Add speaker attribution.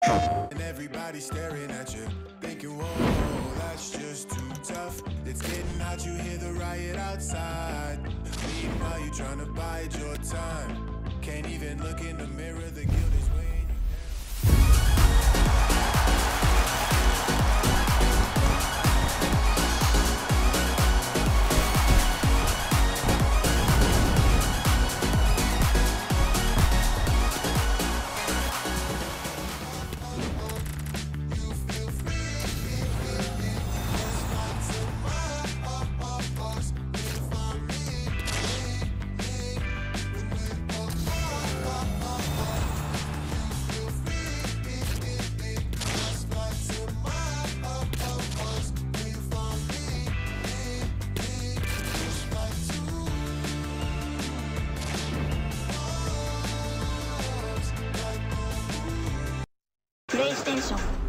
Speaker 1: And everybody staring at you, thinking, whoa, that's just too tough. It's getting hot, you hear the riot outside. Meanwhile, you trying to bide your time. Can't even look in the mirror, the guilt is weighing you down.
Speaker 2: プレイステーション